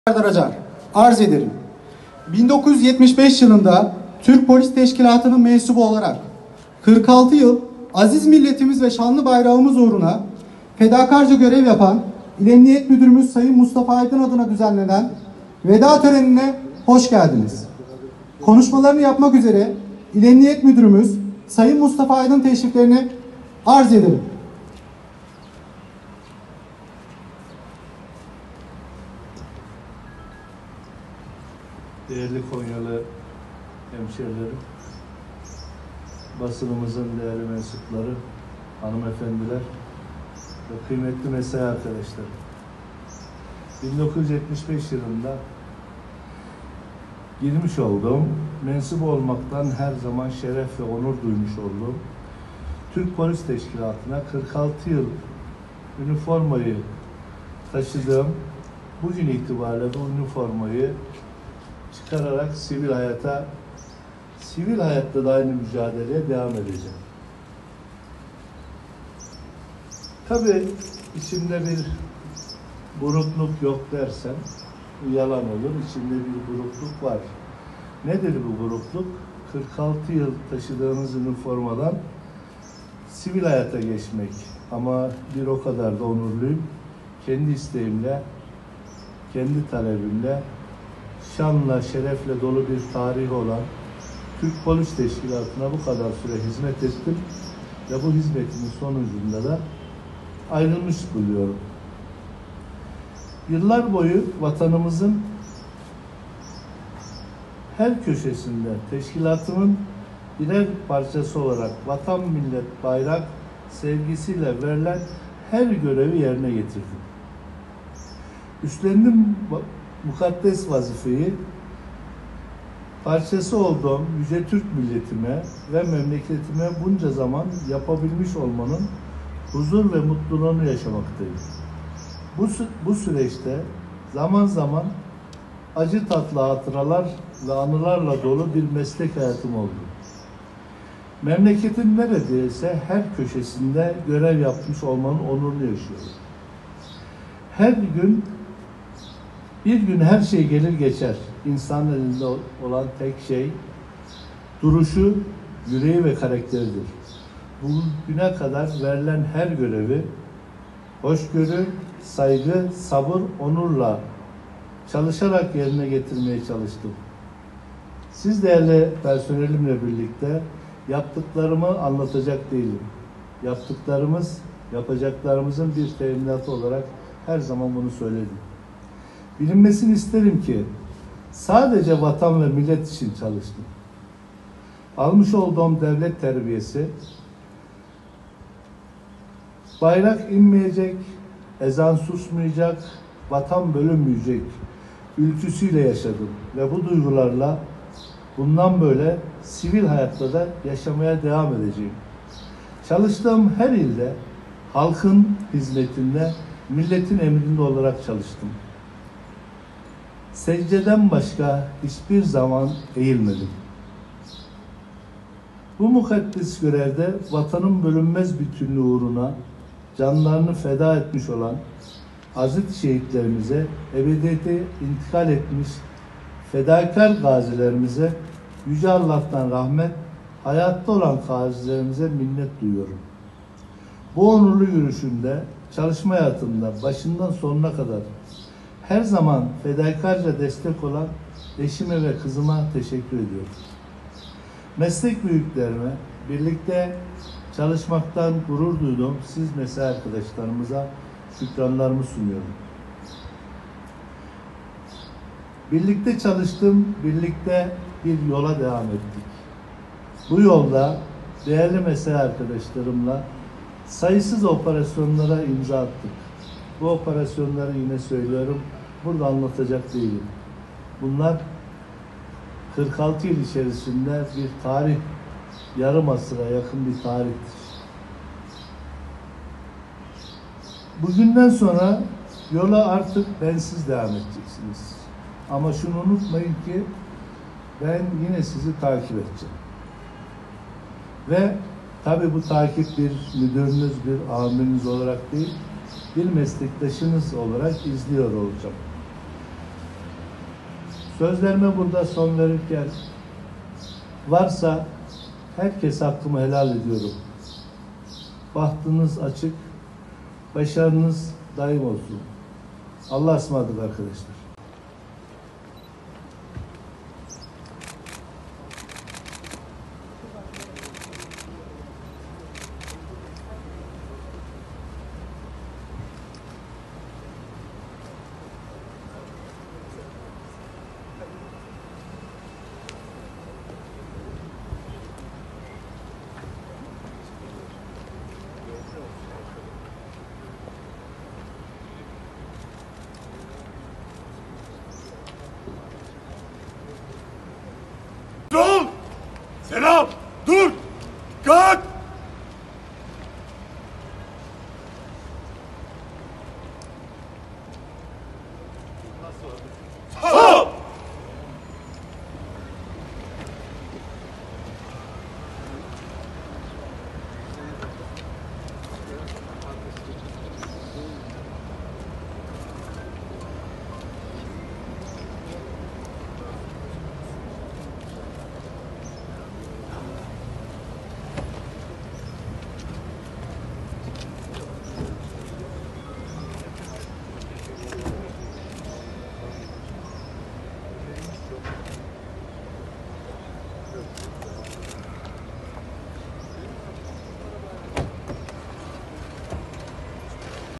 Serdar Acar, arz ederim. 1975 yılında Türk Polis Teşkilatı'nın mensubu olarak 46 yıl aziz milletimiz ve şanlı bayrağımız uğruna fedakarca görev yapan İl Emniyet Müdürümüz Sayın Mustafa Aydın adına düzenlenen veda törenine hoş geldiniz. Konuşmalarını yapmak üzere İl Emniyet Müdürümüz Sayın Mustafa Aydın teşriflerini arz ederim. Değerli Konyalı hemşehrilerim, basınımızın değerli mensupları, hanımefendiler ve kıymetli mesai arkadaşlarım. 1975 yılında girmiş olduğum, mensup olmaktan her zaman şeref ve onur duymuş olduğum Türk Polis Teşkilatı'na 46 yıl üniformayı taşıdığım bugün itibariyle bu üniformayı çıkararak sivil hayatta da aynı mücadeleye devam edeceğim. Tabii içimde bir burukluk yok dersem yalan olur. İçimde bir burukluk var. Nedir bu burukluk? 46 yıl taşıdığınız üniformadan sivil hayata geçmek. Ama bir o kadar da onurluyum. Kendi isteğimle, kendi talebimle şanla, şerefle dolu bir tarihi olan Türk Polis Teşkilatı'na bu kadar süre hizmet ettim ve bu hizmetimin sonucunda da ayrılmış buluyorum. Yıllar boyu vatanımızın her köşesinde teşkilatımın birer parçası olarak vatan, millet, bayrak sevgisiyle verilen her görevi yerine getirdim. Üstlendim mukaddes vazifeyi parçası olduğum yüce Türk milletime ve memleketime bunca zaman yapabilmiş olmanın huzur ve mutluluğunu yaşamaktayım. Bu süreçte zaman zaman acı tatlı hatıralar ve anılarla dolu bir meslek hayatım oldu. Memleketin neredeyse her köşesinde görev yapmış olmanın onurunu yaşıyorum. Bir gün her şey gelir geçer. İnsanın elinde olan tek şey duruşu, yüreği ve karakteridir. Bugüne kadar verilen her görevi hoşgörü, saygı, sabır, onurla çalışarak yerine getirmeye çalıştım. Siz değerli personelimle birlikte yaptıklarımı anlatacak değilim. Yapacaklarımızın bir teminatı olarak her zaman bunu söyledim. Bilinmesini isterim ki sadece vatan ve millet için çalıştım. Almış olduğum devlet terbiyesi, bayrak inmeyecek, ezan susmayacak, vatan bölünmeyecek ülküsüyle yaşadım ve bu duygularla bundan böyle sivil hayatta da yaşamaya devam edeceğim. Çalıştığım her ilde halkın hizmetinde, milletin emrinde olarak çalıştım. Secdeden başka hiçbir zaman eğilmedim. Bu mukaddes görevde vatanın bölünmez bütünlüğü uğruna canlarını feda etmiş olan aziz şehitlerimize, ebediyete intikal etmiş fedakar gazilerimize Yüce Allah'tan rahmet, hayatta olan gazilerimize minnet duyuyorum. Bu onurlu yürüyüşümde, çalışma hayatımda başından sonuna kadar her zaman fedakarca destek olan eşime ve kızıma teşekkür ediyorum. Meslek büyüklerime, birlikte çalışmaktan gurur duyduğum siz mesai arkadaşlarımıza şükranlarımı sunuyorum. Birlikte çalıştım, birlikte bir yola devam ettik. Bu yolda değerli mesai arkadaşlarımla sayısız operasyonlara imza attık. Bu operasyonları yine söylüyorum, burada anlatacak değilim. Bunlar 46 yıl içerisinde bir tarih, yarım asıra yakın bir tarihtir. Bugünden sonra yola artık bensiz devam edeceksiniz. Ama şunu unutmayın ki ben yine sizi takip edeceğim. Ve tabii bu takip bir müdürünüz, bir amiriniz olarak değil, bir meslektaşınız olarak izliyor olacağım. Sözlerime burada son verirken varsa herkes hakkımı helal ediyorum. Bahtınız açık, başarınız daim olsun. Allah'a ısmarladık arkadaşlar. Dur! Selam! Dur! Kalk!